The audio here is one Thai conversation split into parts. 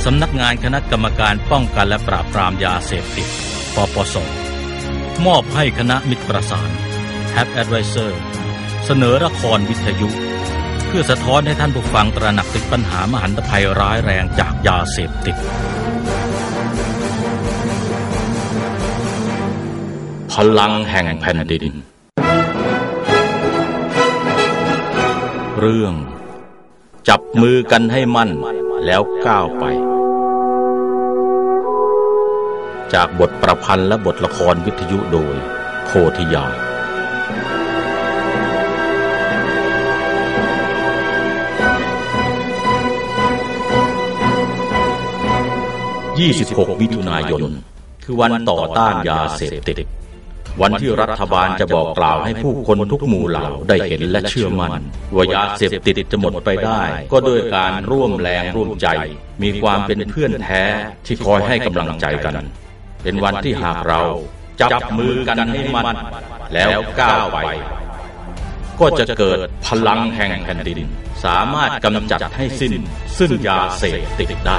สำนักงานคณะกรรมการป้องกันและปราบปรามยาเสพติดปปส.มอบให้คณะมิตรประสาน Have Advisor เสนอละครวิทยุเพื่อสะท้อนให้ท่านผู้ฟังตระหนักถึงปัญหามหันตภัยร้ายแรงจากยาเสพติดพลังแห่งแผ่นดินเรื่องจับมือกันให้มั่นแล้วก้าวไปจากบทประพันธ์และบทละครวิทยุโดยโพธิยา26 มิถุนายนคือวันต่อต้านยาเสพติดวันที่รัฐบาลจะบอกกล่าวให้ผู้คนทุกหมู่เหล่าได้เห็นและเชื่อมั่นว่ายาเสพติดจะหมดไปได้ก็ด้วยการร่วมแรงร่วมใจมีความเป็นเพื่อนแท้ที่คอยให้กำลังใจกันเป็นวันที่หากเราจับมือกันให้มั่นแล้วก้าวไปก็จะเกิดพลังแห่งแผ่นดินสามารถกำจัดให้สิ้นซึ่งยาเสพติดได้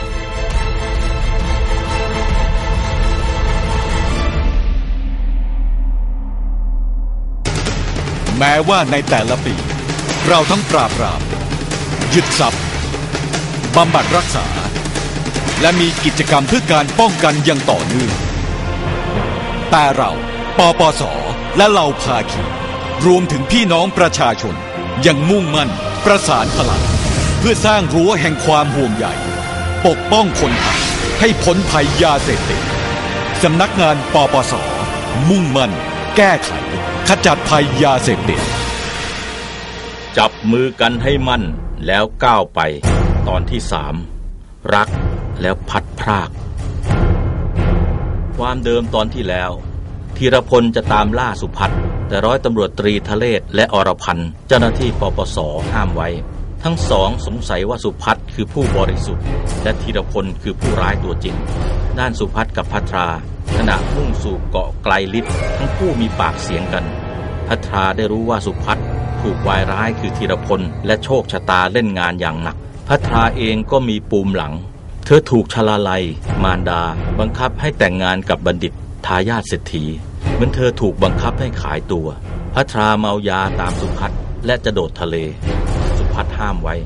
แม้ว่าในแต่ละปีเราทั้งปราบปรามยึดทรัพย์บำบัดรักษาและมีกิจกรรมเพื่อการป้องกันอย่างต่อเนื่องแต่เราปปส.และเหล่าภาคีรวมถึงพี่น้องประชาชนยังมุ่งมั่นประสานพลังเพื่อสร้างรั้วแห่งความห่วงใยปกป้องคนไทยให้พ้นภัยยาเสพติดสำนักงานปปส.มุ่งมั่นแก้ไขขจัดภัยยาเสพติดจับมือกันให้มั่นแล้วก้าวไปตอนที่3รักแล้วพัดพรากความเดิมตอนที่แล้วธีรพลจะตามล่าสุพัฒน์แต่ร้อยตำรวจตรีทะเลศและอรพันธ์เจ้าหน้าที่ปปส.ห้ามไว้ทั้งสองสงสัยว่าสุพัฒน์คือผู้บริสุทธิ์และธีรพลคือผู้ร้ายตัวจริงด้านสุพัฒน์กับภัทราขณะมุ่งสู่เกาะไกลลิศทั้งคู่มีปากเสียงกันภัทราได้รู้ว่าสุพัฒน์ถูกวายร้ายคือธีรพลและโชคชะตาเล่นงานอย่างหนักภัทราเองก็มีปูมหลังเธอถูกชลาลัยมารดาบังคับให้แต่งงานกับบัณฑิตทายาทเศรษฐีเหมือนเธอถูกบังคับให้ขายตัวภัทราเมายาตามสุพัฒน์และจะโดดทะเลสุพัฒน์ห้ามไว้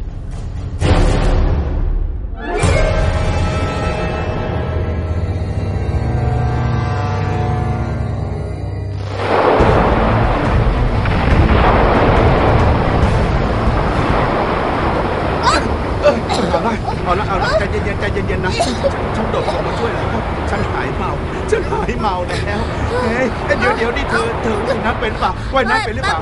เอาละใจเย็นนะฉันโดดลงมาช่วยแล้วฉันหายเมาแล้วเฮ้ยเดี๋ยวนี่เธอว่ายน้ำเป็นเปล่าว่ายน้ำเป็นหรือเปล่า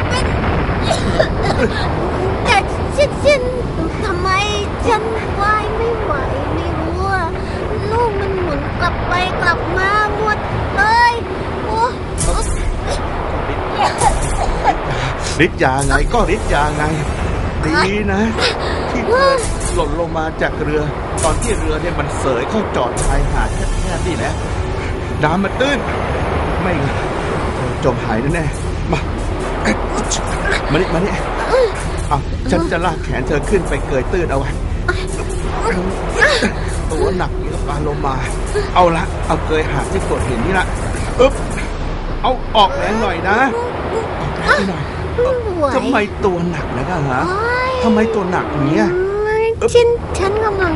แต่ฉันทำไมฉันว่ายไม่ไหวไม่รู้อะลูกมันหมุนกลับไปกลับมาหมดเลยโอ้ฤทธิ์ยาไงก็ฤทธิ์ยาไงดีนะที่เธอหล่นลงมาจากเรือตอนที่เรือเนี่ยมันเสยเข้าจอดชายหาดแคบๆนี่แหละน้ำมันตื้นไม่งั้นจมหายแน่ๆมานี่เอาฉันจะลากแขนเธอขึ้นไปเกยตื้นเอาไว้ตัวหนักนี่ก็ปาลงมาเอาเกยหาดที่กดเห็นนี่ละเอาออกแรงหน่อยนะออกแรงหน่อยทำไมตัวหนักนะฮะทำไมตัวหนักเนี้ยฉันกำลัง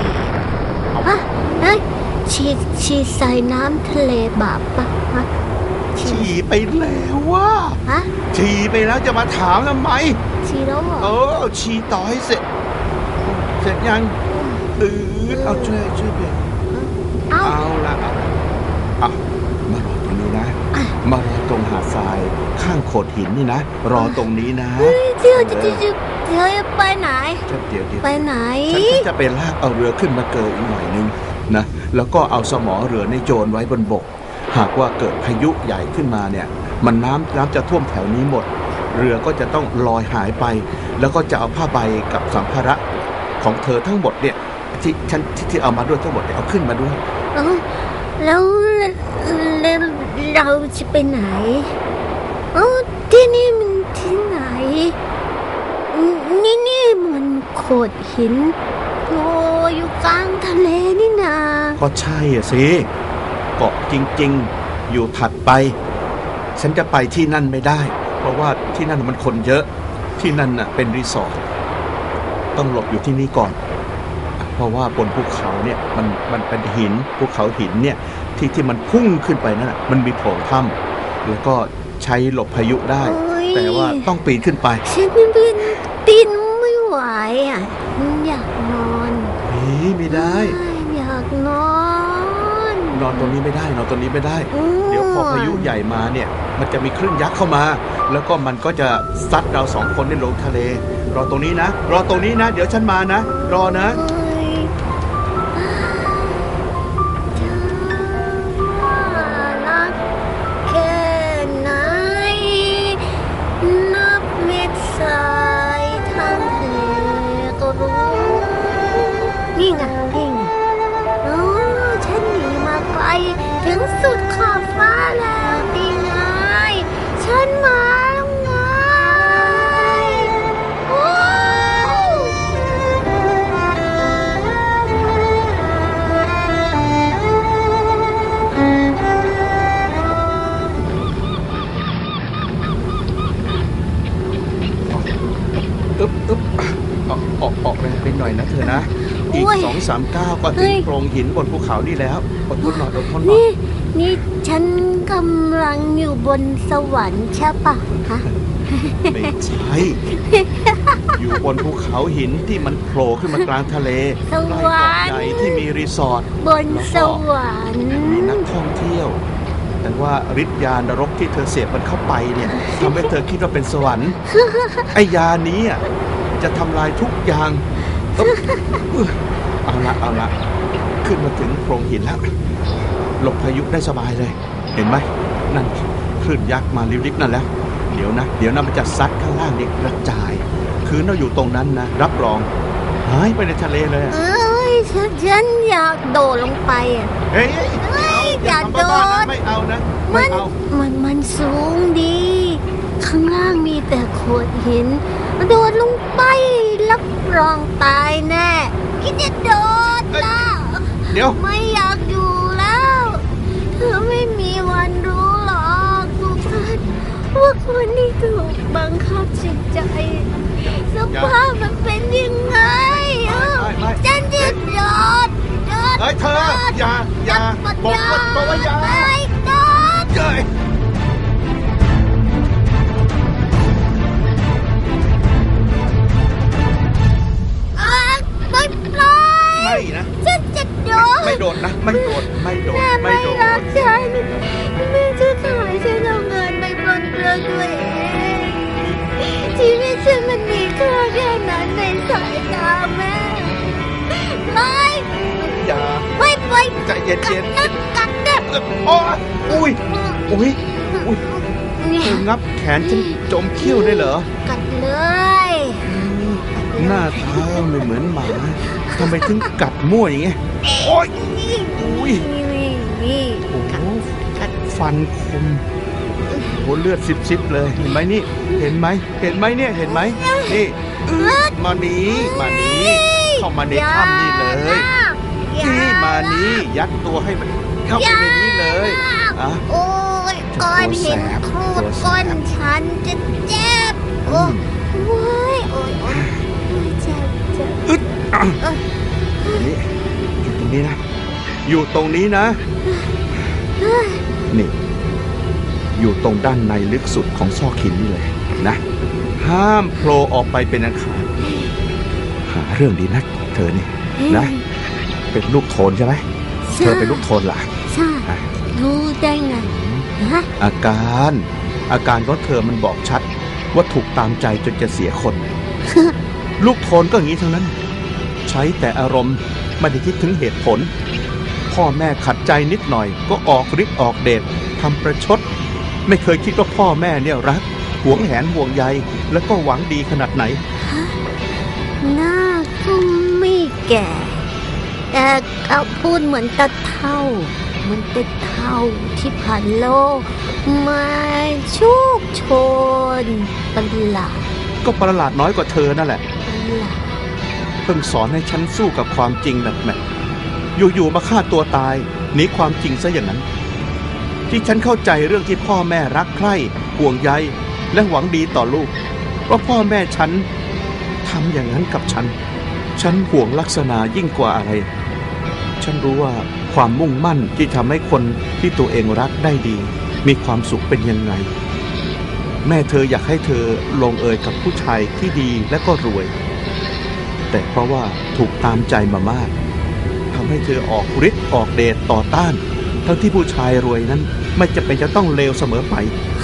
ฉี่ใส่น้ำทะเลบาปปะฉี่ไปแล้วว่ะฉี่ไปแล้วจะมาถามทำไมฉี่แล้วเหรอฉี่ต่อให้เสร็จยังเอาช่วยเปลี่ยนเอาละมารอตรงนี้นะมารอตรงหาดทรายข้างโขดหินนี่นะรอตรงนี้นะเดี๋ยวไปไหนเดี๋ยวไปไหนฉันจะไปลากเอาเรือขึ้นมาเกยอีกหน่อยนึงนะแล้วก็เอาสมอเรือในโยนไว้บนบกหากว่าเกิดพายุใหญ่ขึ้นมาเนี่ยมันน้ำจะท่วมแถวนี้หมดเรือก็จะต้องลอยหายไปแล้วก็จะเอาผ้าใบกับสัมภาระของเธอทั้งหมดเนี่ยที่เอามาด้วยทั้งหมดเนี่ยเอาขึ้นมาด้วยแล้วเราจะไปไหนที่นี่มันที่ไหนนี่มันโขดหินผล่อยู่กลางทะเลนี่นาก็ใช่อะสิเกาะจริงๆอยู่ถัดไปฉันจะไปที่นั่นไม่ได้เพราะว่าที่นั่นมันคนเยอะที่นั่นน่ะเป็นรีสอร์ทต้องหลบอยู่ที่นี่ก่อนเพราะว่าบนภูเขาเนี่ยมันเป็นหินภูเขาหินเนี่ยที่มันพุ่งขึ้นไปนั่นน่ะมันมีโถงถ้ำแล้วก็ใช้หลบพายุได้แต่ว่าต้องปีนขึ้นไปฉันปีนไม่ไหวอ่ะอยากนอนไม่ได้อยากนอนตรงนี้ไม่ได้นอนตรงนี้ไม่ได้เดี๋ยวพอพายุใหญ่มาเนี่ยมันจะมีคลื่นยักษ์เข้ามาแล้วก็มันก็จะซัดเราสองคนในลงทะเลรอตรงนี้นะเดี๋ยวฉันมานะรอนะรักแค่ไหนนับเม็ดทรายทางทะเลก็รู้นี่ไงฉันหนีมาไกลถึงสุดขอบฟ้าแล้วนี่ไงฉันมาแล้วไงออกแรงไปหน่อยนะเธอนะอีก 2-3 ก้าวก็ถึงโพรงหินบนภูเขานี่แล้วอดทนหน่อยนี่ฉันกำลังอยู่บนสวรรค์ใช่ปะฮะไม่ใช่อยู่บนภูเขาหินที่มันโผล่ขึ้นมากลางทะเลสวรรค์ใหญ่ที่มีรีสอร์ทบนสวรรค์มีนักท่องเที่ยวแต่ว่าฤทธิ์ยานรกที่เธอเสพมันเข้าไปเนี่ยทำให้เธอคิดว่าเป็นสวรรค์ไอ้ยานี้จะทำลายทุกอย่างเอาละขึ้นมาถึงโพรงหินแล้วหลบพายุได้สบายเลยเห็นไหมนั่นคลื่นยักษ์มาลิบๆนั่นแล้วเดี๋ยวนะมันจะซัดข้างล่างเด็กกระจายคือเราอยู่ตรงนั้นนะรับรองหายไปในทะเลเลยฉันอยากโดดลงไปเฮ้ยอยากโดดไม่เอานะมันสูงดีข้างล่างมีแต่โขดหินโดดลงไปรับรองตายแน่คิดจะโดดล่ะเดี๋ยวไม่อยากอยู่แล้วเธอไม่มีวันรู้หรอกว่าคนที่ถูกบังคับจิตใจสภาพมันเป็นยังไงฉันจะโดดเฮ้ยเธออย่าบอกว่าอย่าไม่โดดไม่นะฉันจะโดดไม่โดดนะไม่โดดแม่ไม่รักฉันแม่จะขายฉันเอาเงินไปปลนเปลืองตัวเองชีวิตฉันมันมีค่าแค่นั้นในสายตาแม่อย่าไม่ใจเย็นกัดนะอุ้ยเธองับแขนฉันจมคิ้วได้เหรอกัดเลยหน้าเท้าไม่เหมือนหมาทำไมถึงกัดมั่วอย่างเงี้ยโอ้ยโอ้โหฟันคมโหเลือดซิบเลยเห็นไหมนี่เห็นไหมเนี่ยเห็นไหมนี่มานี้เข้ามาในถ้ำนี่เลยนี่มานี้ยัดตัวให้มันเข้าไปในนี้เลยโอ้ยก้อนเห็นโคตรก้อนฉันจะเจ็บโอ้ยเจ็บอยู่ตรงนี้นะนี่อยู่ตรงด้านในลึกสุดของซอกหินนี่เลยนะห้ามโผล่ออกไปเป็นอันขาดหาเรื่องดีนักเธอนี่นะเป็นลูกโทนใช่ไหมเธอเป็นลูกโทนล่ะใช่รู้ได้ไงอาการของเธอมันบอกชัดว่าถูกตามใจจนจะเสียคนลูกโทนก็อย่างนี้ทั้งนั้นใช้แต่อารมณ์ไม่ได้คิดถึงเหตุผลพ่อแม่ขัดใจนิดหน่อยก็ออกฤทธิ์ออกเดชทำประชดไม่เคยคิดว่าพ่อแม่เนี่ยรักหวงแหนห่วงใยแล้วก็หวังดีขนาดไหนหน้าก็ไม่แก่แต่เขาพูดเหมือนตะเท่าที่ผ่านโลกมาโชคโชนประหลาดก็ประหลาดน้อยกว่าเธอนั่นแหละเพิ่งสอนให้ฉันสู้กับความจริงแมทอยู่ๆมาฆ่าตัวตายหนีความจริงซะอย่างนั้น ที่ฉันเข้าใจเรื่องที่พ่อแม่รักใคร่ห่วงใยและหวังดีต่อลูกเพราะพ่อแม่ฉันทำอย่างนั้นกับฉันห่วงลักษณะยิ่งกว่าอะไรฉันรู้ว่าความมุ่งมั่นที่ทำให้คนที่ตัวเองรักได้ดีมีความสุขเป็นยังไงแม่เธออยากให้เธอลงเอยกับผู้ชายที่ดีและก็รวยแต่เพราะว่าถูกตามใจมามากทำให้เธอออกฤทธิ์ออกเดชต่อต้านทั้งที่ผู้ชายรวยนั้นไม่จำเป็นจะต้องเลวเสมอไป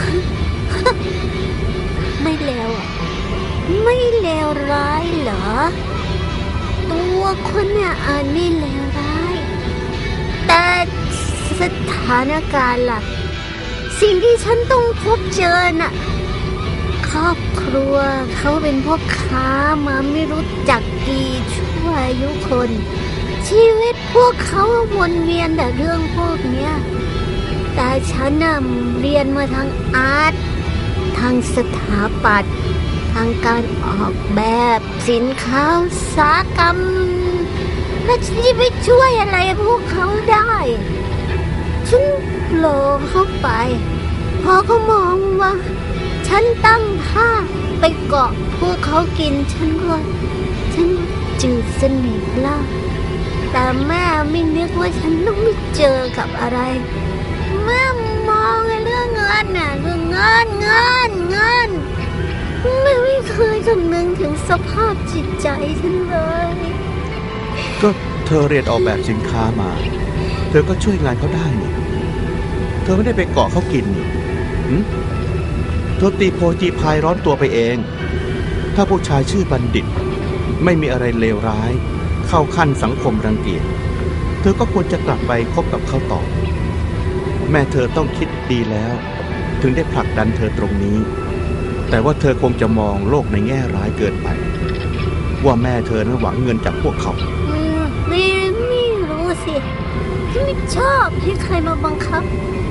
ไม่เลวอ่ะไม่เลวร้ายเหรอตัวคนเนี่ยอาจไม่เลวร้ายแต่สถานการณ์ล่ะสิ่งที่ฉันต้องพบเจอน่ะครอบครัวเขาเป็นพวกค้ามาไม่รู้จักกี่ชั่วอายุคนชีวิตพวกเขาวนเวียนแต่เรื่องพวกเนี้ยแต่ฉันน่ะเรียนมาทางอาร์ตทางสถาปัตย์ทางการออกแบบสินค้าอุตสาหกรรมแล้วฉันจะไปช่วยอะไรพวกเขาได้ฉันโผล่เข้าไปพอเขามองว่าฉันตั้งท่าไปเกาะพวกเขากินฉันจืดสนิทแล้วแต่แม่ไม่นึกว่าฉันต้องไปเจอกับอะไรแม่มองเรื่องเงินน่ะเรื่องเงินแม่ไม่เคยคำนึงถึงสภาพจิตใจฉันเลยก็เธอเรียนออกแบบสินค้ามาเธอก็ช่วยงานเขาได้นี่เธอไม่ได้ไปเกาะเขากินนี่เธอตีโพจีพายร้อนตัวไปเองถ้าผู้ชายชื่อบัณฑิตไม่มีอะไรเลวร้ายเข้าขั้นสังคมรังเกียจเธอก็ควรจะกลับไปคบกับเขาต่อแม่เธอต้องคิดดีแล้วถึงได้ผลักดันเธอตรงนี้แต่ว่าเธอคงจะมองโลกในแง่ร้ายเกินไปว่าแม่เธอนั้นหวังเงินจากพวกเขาไม่รู้สิฉันไม่ชอบที่ใครมาบังคับ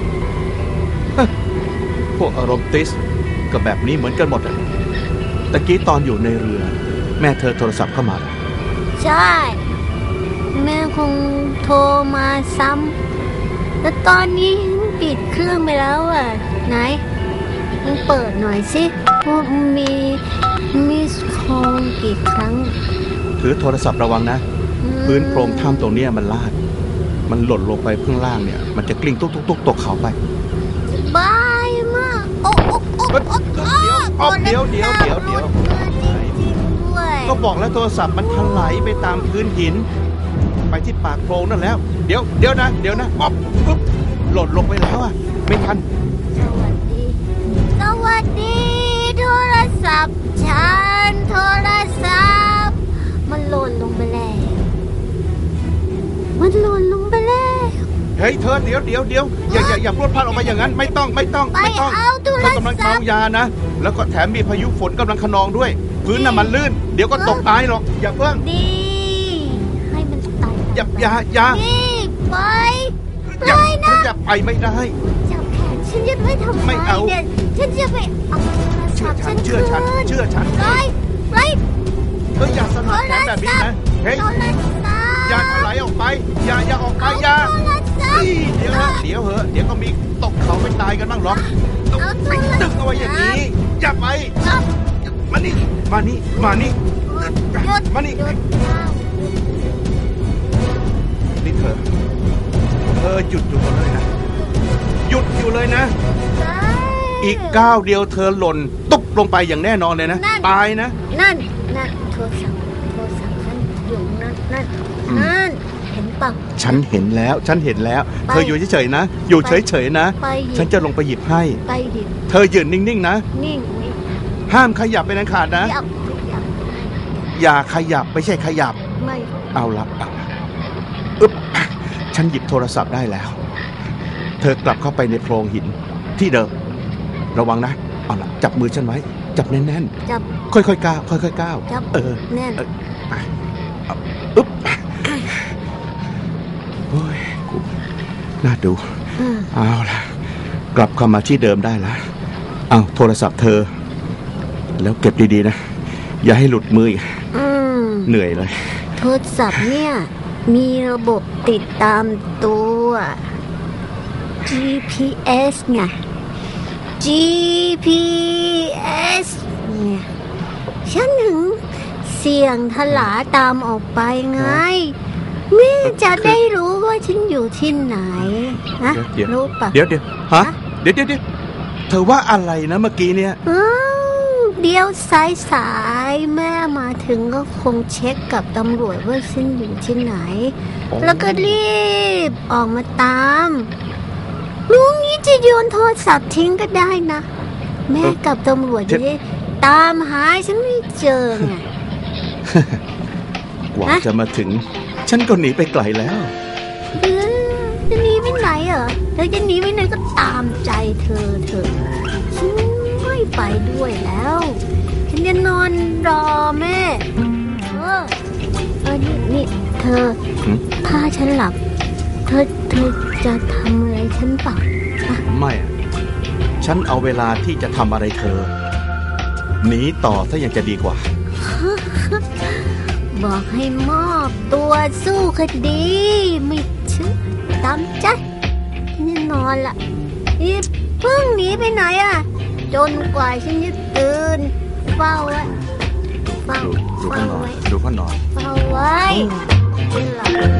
พวกอารมณ์ติสก็แบบนี้เหมือนกันหมดอ่ะตะกี้ตอนอยู่ในเรือแม่เธอโทรศัพท์เข้ามาใช่แม่คงโทรมาซ้ำแต่ตอนนี้ปิดเครื่องไปแล้วอ่ะไหนมึงเปิดหน่อยสิว่ามีมิสคอลกี่ครั้งถือโทรศัพท์ระวังนะพื้นโพรงถ้ำตรงนี้มันลาดมันหล่นลงไปข้างล่างเนี่ยมันจะกลิ้งตุ๊กตกเขาไปบายมากเดี๋ยวก็บอกแล้วโทรศัพท์มันถลายไปตามพื้นหินไปที่ปากโพรงนั่นแล้วเดี๋ยวนะอ๊อบปุ๊บหล่นลงไปแล้วอ่ะไม่ทันสวัสดีโทรศัพท์ฉันโทรศัพท์มันหล่นลงไปแล้วเฮ้ยเธอเดี๋ยวอย่าพรวดพลาดออกมาอย่างนั้นไม่ต้องเธอกำลังเมายานะแล้วก็แถมมีพายุฝนกำลังคะนองด้วยพื้นน่ะมันลื่นเดี๋ยวก็ตกตายหรอกอย่าเพิ่งดีให้มันตายอย่าไปนะอย่าไปไม่ได้จับแขนฉันจะไม่ทำไม่เอาฉันจะไปเอาโทรศัพท์เชื่อฉันไปอย่าสนับแขนแบบนี้นะเฮ้ยอย่าถลายออกไปอย่าออกไปอย่าเดี๋ยวก็มีตกเขาไปตายกันบ้างหรอกไปดึงเอาไว้อย่างนี้อย่าไปมานี่นี่เธอหยุดอยู่เลยนะหยุดอยู่เลยนะอีกก้าวเดียวเธอหล่นตุ๊บลงไปอย่างแน่นอนเลยนะตายนะนั่นโทรศัพท์ฉันอยู่นั่นเห็นป่ะฉันเห็นแล้วเธออยู่เฉยๆนะอยู่เฉยๆนะฉันจะลงไปหยิบให้ไปดิเธอยืนนิ่งๆนะนิ่งห้ามขยับเป็นอันขาดนะอย่าขยับไม่ใช่ขยับไม่เอาละฉันหยิบโทรศัพท์ได้แล้วเธอกลับเข้าไปในโพรงหินที่เดิมระวังนะเอาละจับมือฉันไว้จับแน่นๆจับค่อยๆก้าวจับแน่นโอ้ยกูน่าดูเอาละกลับเข้ามาที่เดิมได้แล้วเอาโทรศัพท์เธอแล้วเก็บดีๆนะอย่าให้หลุดมืออีกเหนื่อยเลยโทรศัพท์เนี่ยมีระบบติดตามตัว GPS ไง GPS เนี่ยฉันถึงเสี่ยงทลาตามออกไปไงแม่จะได้รู้ว่าฉันอยู่ที่ไหนนะรู้ปะเดี๋ยวฮะเดี๋ยวเธอว่าอะไรนะเมื่อกี้เนี่ยเดี๋ยวสายแม่มาถึงก็คงเช็คกับตำรวจว่าฉันอยู่ที่ไหนแล้วก็รีบออกมาตามรู้งี้จะโยนโทรศัพท์ทิ้งก็ได้นะแม่กับตำรวจจะได้ตามหาฉันไม่เจอไงกว่าจะมาถึงฉันก็หนีไปไกลแล้วจะหนีไปไหนเหรอเธอจะหนีไปไหนก็ตามใจเธอฉันไม่ไปด้วยแล้วฉันจะนอนรอแม่นี่เธอถ้าฉันหลับเธอจะทำอะไรฉันเปล่าไม่ฉันเอาเวลาที่จะทำอะไรเธอหนีต่อถ้ายังจะดีกว่าบอกให้มอบตัวสู้คดีไม่เชื่อตามใจนี่นอนละนี่เพิ่งหนีไปไหนจนกว่าฉันจะตื่นเฝ้าไว้เฝ้าไว้ดูเขานอนเฝ้าไว้หลับ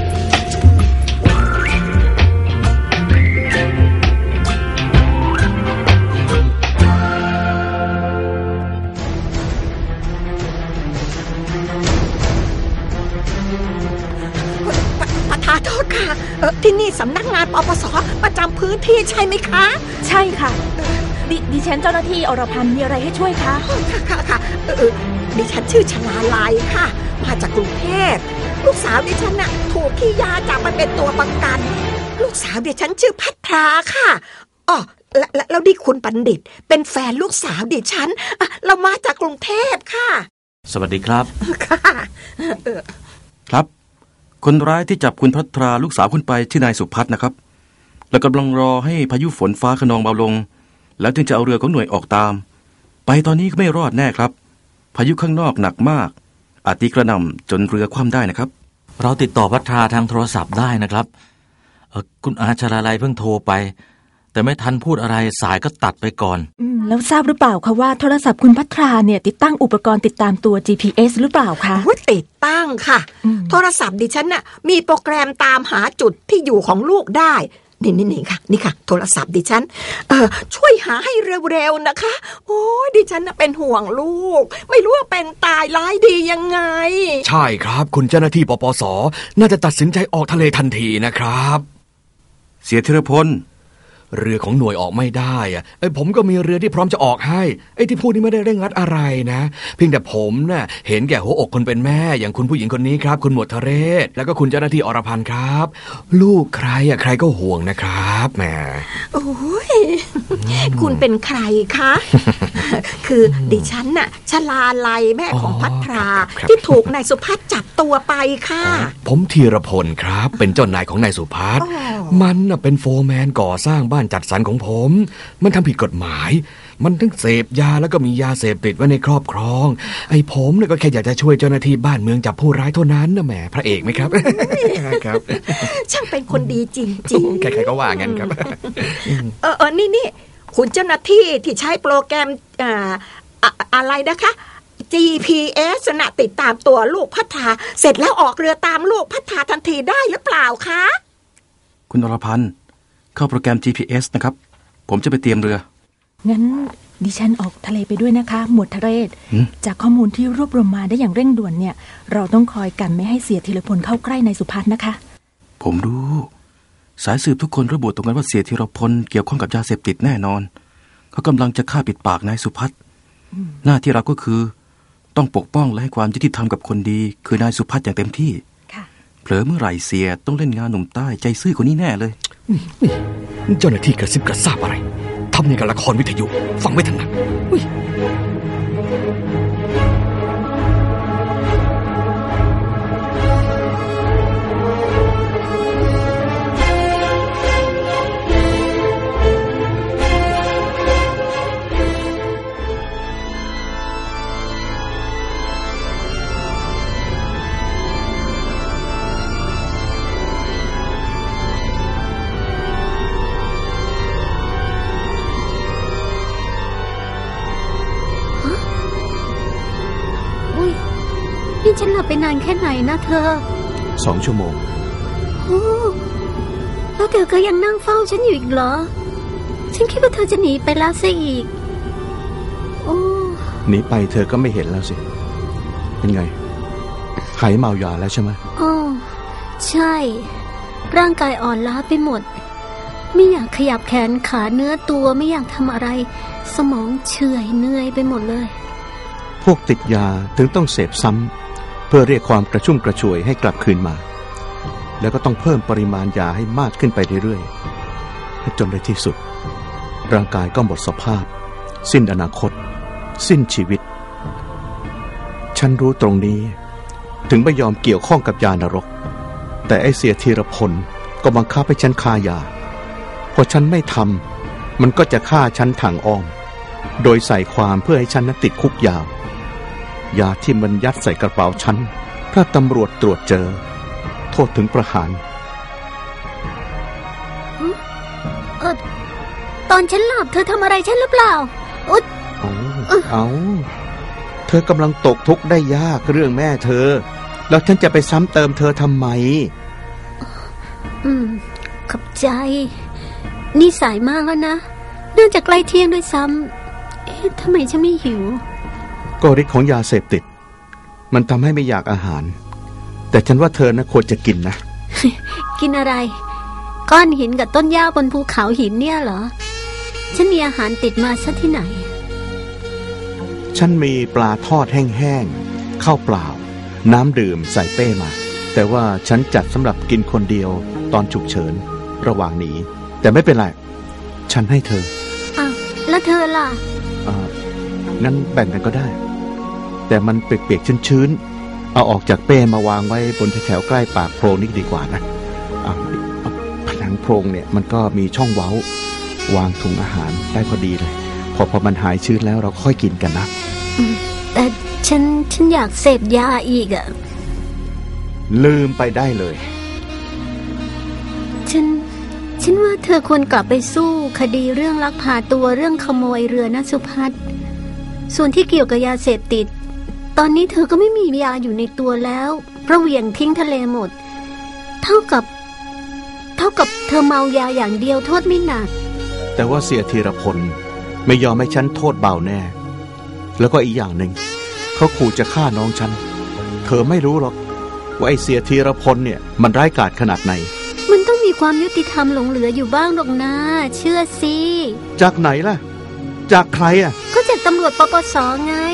โทษค่ะที่นี่สำนักงานปปส.ประจำพื้นที่ใช่ไหมคะใช่ค่ะดิฉันเจ้าหน้าที่อรพันธ์มีอะไรให้ช่วยคะค่ะดิฉันชื่อชลาลัยค่ะมาจากกรุงเทพลูกสาวดิฉันน่ะถูกขี้ยาจับมาเป็นตัวประกันลูกสาวดิฉันชื่อพัทราค่ะอ๋อแล้วดิคุณบัณฑิตเป็นแฟนลูกสาวดิฉันเรามาจากกรุงเทพค่ะสวัสดีครับค่ะครับคนร้ายที่จับคุณพัทราลูกสาวคุณไปชื่อนายสุพัฒน์นะครับแล้วกำลังรอให้พายุฝนฟ้าคะนองเบาลงแล้วจึงจะเอาเรือของหน่วยออกตามไปตอนนี้ก็ไม่รอดแน่ครับพายุข้างนอกหนักมากอาจตีกระหน่ำจนเรือคว่ำได้นะครับเราติดต่อพัทราทางโทรศัพท์ได้นะครับคุณอาชลาลัยเพิ่งโทรไปแต่ไม่ทันพูดอะไรสายก็ตัดไปก่อนแล้วทราบหรือเปล่าคะว่าโทรศัพท์คุณพัทราเนี่ยติดตั้งอุปกรณ์ติดตามตัว GPS หรือเปล่าคะติดตั้งค่ะโทรศัพท์ดิฉันน่ะมีโปรแกรมตามหาจุดที่อยู่ของลูกได้นี่ค่ะนี่ค่ะโทรศัพท์ดิฉันช่วยหาให้เร็วๆนะคะโอ้ยดิฉันน่ะเป็นห่วงลูกไม่รู้ว่าเป็นตายร้ายดียังไงใช่ครับคุณเจ้าหน้าที่ปปส.น่าจะตัดสินใจออกทะเลทันทีนะครับเสียธีรพลเรือของหน่วยออกไม่ได้ผมก็มีเรือที่พร้อมจะออกให้ที่พูดนี่ไม่ได้เร่งรัดอะไรนะเพียงแต่ผมน่ะเห็นแก่หัวอกคนเป็นแม่อย่างคุณผู้หญิงคนนี้ครับคุณหมวดทะเรศแล้วก็คุณเจ้าหน้าที่อรพันธ์ครับลูกใครใครก็ห่วงนะครับแหมโอ้ยคุณเป็นใครคะคือดิฉันน่ะชลาลัยแม่ของพัทราที่ถูกนายสุพัฒน์จับตัวไปค่ะผมธีรพลครับเป็นเจ้านายของนายสุพัฒน์มันน่ะเป็นโฟร์แมนก่อสร้างบ้านจัดสรรของผมมันทำผิดกฎหมายมันทั้งเสพยาแล้วก็มียาเสพติดไว้ในครอบครองผมเนี่ยก็แค่อยากจะช่วยเจ้าหน้าที่บ้านเมืองจับผู้ร้ายเท่านั้นนะแหมพระเอกไหมครับครับช่างเป็นคนดีจริงๆใครๆก็ว่างั้นครับนี่คุณเจ้าหน้าที่ที่ใช้โปรแกรมอะไรนะคะ GPS น่ะติดตามตัวลูกพัทราเสร็จแล้วออกเรือตามลูกพัทราทันทีได้หรือเปล่าคะคุณอรพันธ์เข้าโปรแกรม GPS นะครับผมจะไปเตรียมเรืองั้นดิฉันออกทะเลไปด้วยนะคะหมวดทะเรศจากข้อมูลที่รวบรวมมาได้อย่างเร่งด่วนเนี่ยเราต้องคอยกันไม่ให้เสียธีรพลเข้าใกล้นายสุพัฒน์นะคะผมรู้สายสืบทุกคนระบุตรงกันว่าเสียธีรพลเกี่ยวข้องกับยาเสพติดแน่นอนเขากำลังจะฆ่าปิดปากนายสุพัฒน์หน้าที่เราก็คือต้องปกป้องและให้ความยุติธรรมกับคนดีคือนายสุพัฒน์อย่างเต็มที่เผลอเมื่อไหร่เสียต้องเล่นงานหนุ่มใต้ใจซื่อคนนี้แน่เลยเจ้าหน้าที่กระซิบกระซาบอะไรทำอย่างกับละครวิทยุฟังไม่ถนัดนี่ฉันหลับไปนานแค่ไหนนะเธอ 2 ชั่วโมงโอ้แล้วเธอก็ยังนั่งเฝ้าฉันอยู่อีกเหรอฉันคิดว่าเธอจะหนีไปแล้วซะอีกโอ้หนีไปเธอก็ไม่เห็นแล้วสิเป็นไงหายเมายาแล้วใช่ไหมอ๋อใช่ร่างกายอ่อนล้าไปหมดไม่อยากขยับแขนขาเนื้อตัวไม่อยากทำอะไรสมองเฉื่อยเหนื่อยไปหมดเลยพวกติดยาถึงต้องเสพซ้ำเพื่อเรียกความกระชุ่มกระชวยให้กลับคืนมาแล้วก็ต้องเพิ่มปริมาณยาให้มากขึ้นไปเรื่อยๆจนในที่สุดร่างกายก็หมดสภาพสิ้นอนาคตสิ้นชีวิตฉันรู้ตรงนี้ถึงไม่ยอมเกี่ยวข้องกับยานรกแต่ไอ้เสียธีรพลก็บังคับให้ฉันฆ่ายาพอฉันไม่ทำมันก็จะฆ่าฉันทางอ้อมโดยใส่ความเพื่อให้ฉันนั้นติดคุกยาวยาที่มันยัดใส่กระเป๋าฉันถ้าตำรวจตรวจเจอโทษถึงประหารตอนฉันหลับเธอทำอะไรฉันหรือเปล่าเอาเธอกำลังตกทุกข์ได้ยากเรื่องแม่เธอแล้วฉันจะไปซ้ำเติมเธอทำไมขอบใจนี่สายมากแล้วนะเนื่องจากใกล้เที่ยงด้วยซ้ำทำไมฉันไม่หิวก็ฤทธิ์ของยาเสพติดมันทำให้ไม่อยากอาหารแต่ฉันว่าเธอนะควรจะกินนะกินอะไรก้อนหินกับต้นหญ้าบนภูเขาหินเนี่ยเหรอฉันมีอาหารติดมาซะที่ไหนฉันมีปลาทอดแห้งๆข้าวเปล่าน้ำดื่มใส่เป้มาแต่ว่าฉันจัดสำหรับกินคนเดียวตอนฉุกเฉินระหว่างหนีแต่ไม่เป็นไรฉันให้เธออ้าวแล้วเธอล่ะงั้นแบ่งกันก็ได้แต่มันเปียกๆชื้นๆเอาออกจากเป้มาวางไว้บนแถวใกล้ปากโพรงนี่ดีกว่านะผนังโพรงเนี่ยมันก็มีช่องเว้าวางถุงอาหารได้พอดีเลยพอมันหายชื้นแล้วเราค่อยกินกันนะแต่ฉันอยากเสพยาอีกอะลืมไปได้เลยฉันว่าเธอควรกลับไปสู้คดีเรื่องลักพาตัวเรื่องขโมยเรือนะสุภัทรส่วนที่เกี่ยวกับยาเสพติดตอนนี้เธอก็ไม่มียาอยู่ในตัวแล้วเพราะเหวี่ยงทิ้งทะเลหมดเท่ากับเธอเมายาอย่างเดียวโทษไม่หนักแต่ว่าเสียธีรพลไม่ยอมให้ฉันโทษเบาแน่แล้วก็อีกอย่างหนึ่งเขาขู่จะฆ่าน้องฉันเธอไม่รู้หรอกว่าไอ้เสียธีรพลเนี่ยมันร้ายกาจขนาดไหนมันต้องมีความยุติธรรมหลงเหลืออยู่บ้างหรอกนะเชื่อสิจากไหนล่ะจากใครอ่ะก็จากตำรวจปปส.ไง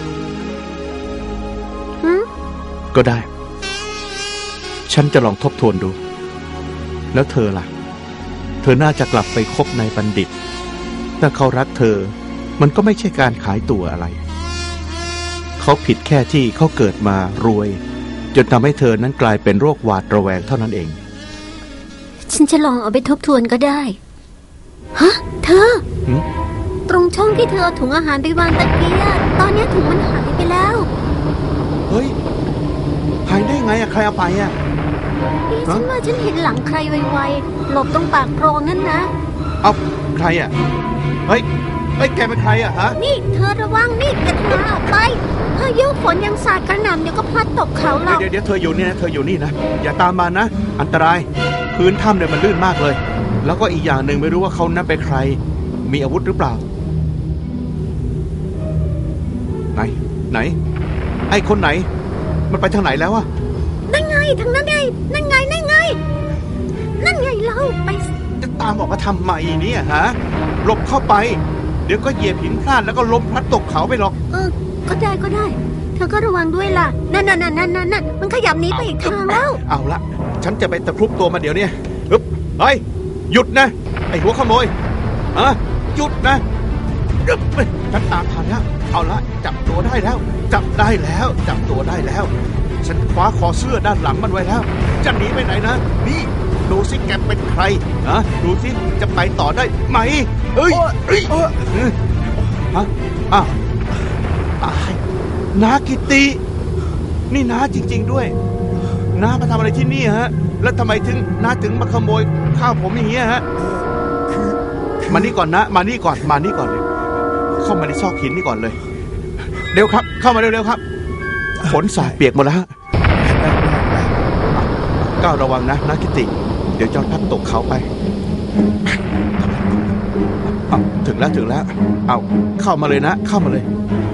ก็ได้ฉันจะลองทบทวนดูแล้วเธอล่ะเธอน่าจะกลับไปคบนายบัณฑิตถ้าเขารักเธอมันก็ไม่ใช่การขายตั๋วอะไรเขาผิดแค่ที่เขาเกิดมารวยจนทำให้เธอนั้นกลายเป็นโรคหวาดระแวงเท่านั้นเองฉันจะลองเอาไปทบทวนก็ได้ฮะเธอตรงช่องที่เธอเอาถุงอาหารไปวางตะเกียบตอนนี้ถุงมันหายไปแล้วเฮ้ยหายได้ไงอะใครเอาไปอะฉันว่าฉันเห็นหลังใครไวๆหลบตรงปากโพรงนั่นนะเอาใครอะเฮ้ยแกเป็นใครอะฮะนี่เธอระวังนี่กระทาออกไปพายุฝนยังสาดกระหน่ำเดี๋ยวก็พลัดตกเขาเราเดี๋ยวเธออยู่นี่นะเธออยู่นี่นะอย่าตามมานะอันตรายพื้นถ้ำเนี่ยมันลื่นมากเลยแล้วก็อีกอย่างหนึ่งไม่รู้ว่าเขานั้นเป็นใครมีอาวุธหรือเปล่าไหนไอ้คนไหนมันไปทางไหนแล้วอะนั่นไงทางนั้นไงนั่นไงเราไปจะตามออกมาทำไมเนี่ยฮะหลบเข้าไปเดี๋ยวก็เหยียบหินพลาดแล้วก็ล้มพลัดตกเขาไปหรอกก็ได้เธอก็ระวังด้วยล่ะนั่นมันขยับหนีไปอีกทางแล้วเอาละฉันจะไปตะครุบตัวมันเดี๋ยวนี้เฮ้ยหยุดนะไอ้หัวขโมยหยุดนะฉันตามทันแล้วเอาละจับตัวได้แล้วจับตัวได้แล้วฉันคว้าคอเสื้อด้านหลังมันไว้แล้วจะหนีไปไหนนะนี่ดูสิแกเป็นใครดูสิจะไปต่อได้ไหมตายน้ากิตินี่น้าจริงๆด้วยน้ามาทำอะไรที่นี่ฮะแล้วทำไมน้าถึงมาขโมยข้าวผมอย่างเงี้ยฮะมานี่ก่อนนะมานี่ก่อนเลยเข้ามาในซอกหินนี่ก่อนเลยเร็วครับเข้ามาเร็วๆครับฝนสาดเปียกหมดแล้วฮะก้าวระวังนะกิติเดี๋ยวจอดพัดตกเขาไปถึงแล้วเอาเข้ามาเลยนะเข้ามาเลย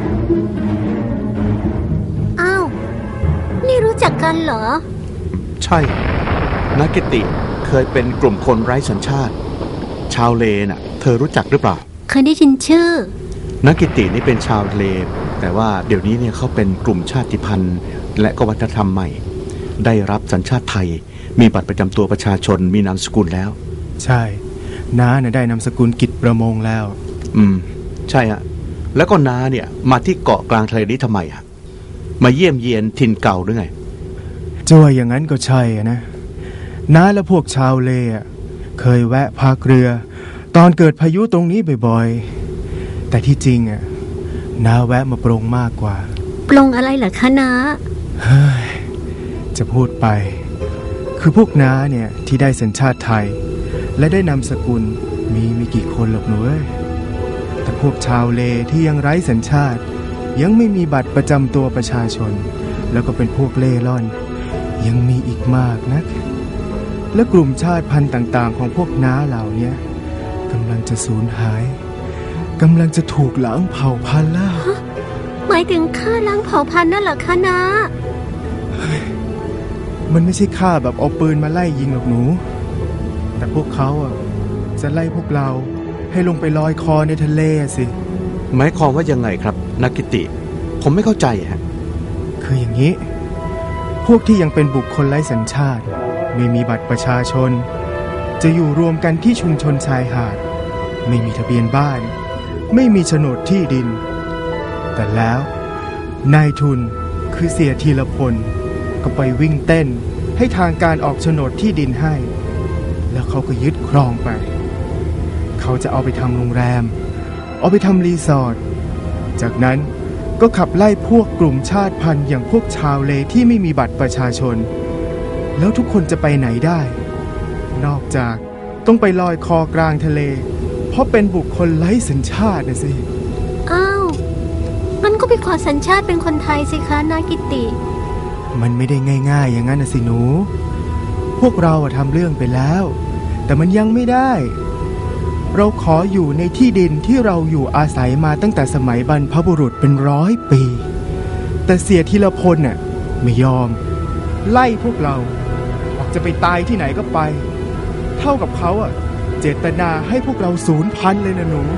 อ้าวนี่รู้จักกันเหรอใช่นักกิติเคยเป็นกลุ่มคนไร้สัญชาติชาวเลน่ะเธอรู้จักหรือเปล่าเคยได้ยินชื่อนักกิตินี่เป็นชาวเลแต่ว่าเดี๋ยวนี้เนี่ยเขาเป็นกลุ่มชาติพันธุ์และก็วัฒนธรรมใหม่ได้รับสัญชาติไทยมีบัตรประจำตัวประชาชนมีนามสกุลแล้วใช่น้าเนี่ยได้นามสกุลกิจประมงแล้วใช่ฮะแล้วก็น้าเนี่ยมาที่เกาะกลางทะเลนี้ทำไมฮะมาเยี่ยมเยียนถิ่นเก่าหรือไงจ้วยอย่างนั้นก็ใช่นะน้าและพวกชาวเลเคยแวะพักเรือตอนเกิดพายุตรงนี้บ่อยๆแต่ที่จริงน้าแวะมาปรงมากกว่าปรงอะไรเหรอคะน้าเฮ้ยจะพูดไปคือพวกน้าเนี่ยที่ได้สัญชาติไทยและได้นามสกุลมีกี่คนหรอกหนูแต่พวกชาวเลที่ยังไร้สัญชาติยังไม่มีบัตรประจำตัวประชาชนแล้วก็เป็นพวกเล่ร่อนยังมีอีกมากนะและกลุ่มชาติพันธุ์ต่างๆของพวกน้าเหล่านี้กำลังจะสูญหายกำลังจะถูกล้างเผ่าพันธุ์แล้วหมายถึงฆ่าล้างเผ่าพันธุ์นั่นเหรอคะน้ามันไม่ใช่ฆ่าแบบเอาปืนมาไล่ยิงหรอกหนูแต่พวกเขาจะไล่พวกเราให้ลงไปลอยคอในทะเลสิหมายความว่ายังไงครับนักกิติผมไม่เข้าใจฮะคืออย่างนี้พวกที่ยังเป็นบุคคลไร้สัญชาติไม่มีบัตรประชาชนจะอยู่รวมกันที่ชุมชนชายหาดไม่มีทะเบียนบ้านไม่มีโฉนดที่ดินแต่แล้วนายทุนคือเสียธีรพลก็ไปวิ่งเต้นให้ทางการออกโฉนดที่ดินให้แล้วเขาก็ยึดครองไปเขาจะเอาไปทำโรงแรมเอาไปทำรีสอร์ทจากนั้นก็ขับไล่พวกกลุ่มชาติพันธุ์อย่างพวกชาวเลที่ไม่มีบัตรประชาชนแล้วทุกคนจะไปไหนได้นอกจากต้องไปลอยคอกลางทะเลเพราะเป็นบุคคลไร้สัญชาตินะสิอ้าวมันก็ไปขอสัญชาติเป็นคนไทยสิคะนากิติมันไม่ได้ง่ายๆอย่างนั้นนะสิหนูพวกเราทำเรื่องไปแล้วแต่มันยังไม่ได้เราขออยู่ในที่ดินที่เราอยู่อาศัยมาตั้งแต่สมัยบรรพบุรุษเป็น100 ปีแต่เสียธีรพลไม่ยอมไล่พวกเราออกจะไปตายที่ไหนก็ไปเท่ากับเขาเจตนาให้พวกเราสูญพันธุ์เลยนะหนู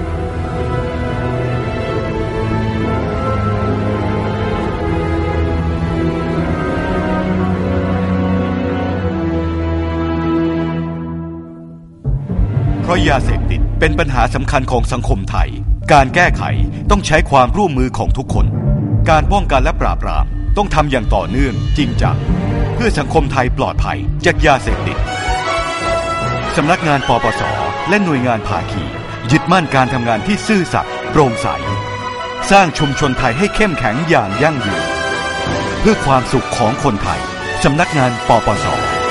เพราะยาเสพติดเป็นปัญหาสำคัญของสังคมไทยการแก้ไขต้องใช้ความร่วมมือของทุกคนการป้องกันและปราบปรามต้องทำอย่างต่อเนื่องจริงจังเพื่อสังคมไทยปลอดภัยจากยาเสพติดสำนักงานปปส.และหน่วยงานภาคียึดมั่นการทำงานที่ซื่อสัตย์โปร่งใสสร้างชุมชนไทยให้เข้มแข็งอย่างยั่งยืนเพื่อความสุขของคนไทยสำนักงานปปส.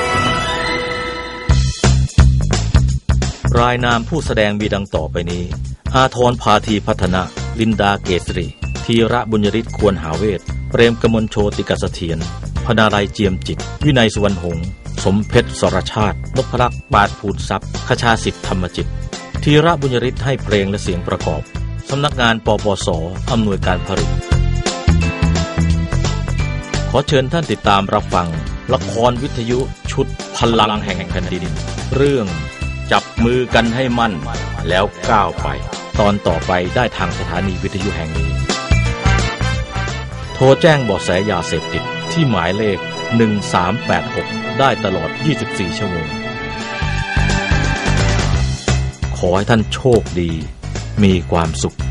รายนามผู้แสดงมีดังต่อไปนี้อาทรพาธีพัฒนาลินดาเกษรีธีระบุญยฤทธิ์ควรหาเวทเปรมกมลโชติกเสถียรพนาลัยเจียมจิตวินัยสุวรรณหงษ์สมเพชรสรชาตินพลักษ์ปาดภูลทรัพย์คชาสิทธิธรรมจิตธีระบุญยฤทธิ์ให้เพลงและเสียงประกอบสำนักงานปปส.อำนวยการผลิตขอเชิญท่านติดตามรับฟังละครวิทยุชุดพลังแห่งแผ่นดินเรื่องจับมือกันให้มั่นแล้วก้าวไปตอนต่อไปได้ทางสถานีวิทยุแห่งนี้โทรแจ้งเบาะแสยาเสพติดที่หมายเลข1386ได้ตลอด24ชั่วโมงขอให้ท่านโชคดีมีความสุข